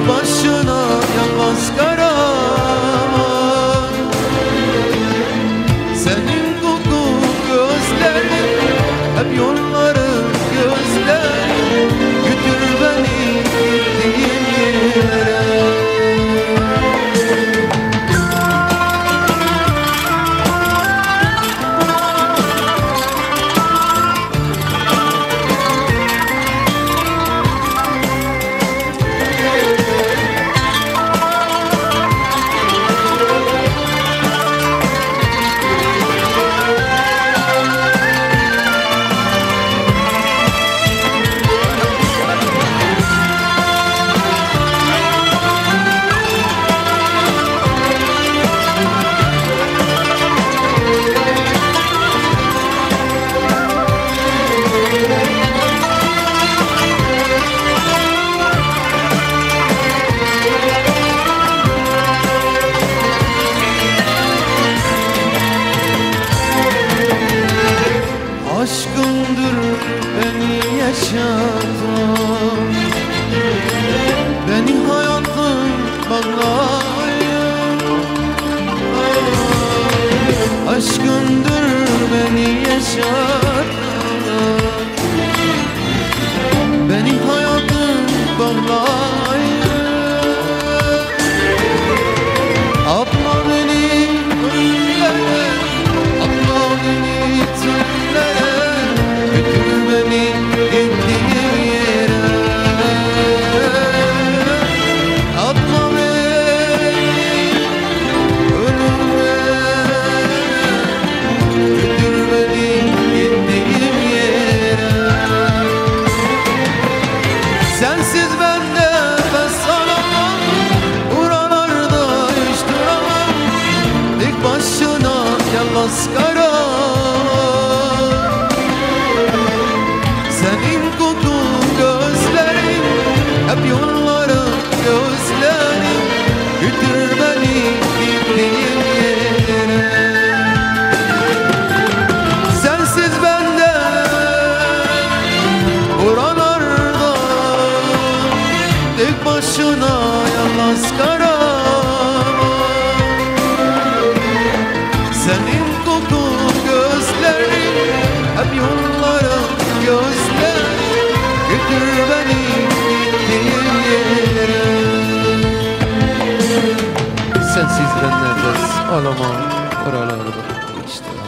başına yalnız karaman. Senin koku gözlerin hep yolları gözlerin, götür beni gittiğim yere. Aşkındır beni yaşatan, beni hayatım bağlayan. Aşkındır beni yaşatan, beni hayatım bağlayan. Atma beni önlere, atma beni tünlere, götür beni gittiğim yere. Atma beni ölüme, götür beni gittiğim yere. Sensiz ben nefes alamam, buralarda hiç duramam. Tek başına yalnız kara. Senin kokun gözlerin hep yolları gözlerin, götür beni gittiğim yere. Sensiz ben de buralarda tek başına yalnız karamam. Senin kokun gözlerin hep yolları gözlerin, götür beni gittiğim yere. Sensiz ben nefes alamam, oralarda işte.